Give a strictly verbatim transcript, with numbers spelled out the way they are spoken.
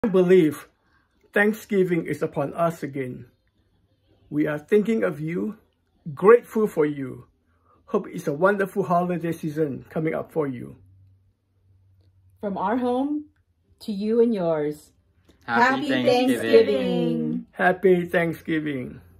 believe Thanksgiving is upon us again. We are thinking of you, grateful for you. Hope it's a wonderful holiday season coming up for you. From our home to you and yours. Happy, Happy Thanksgiving. Thanksgiving. Happy Thanksgiving.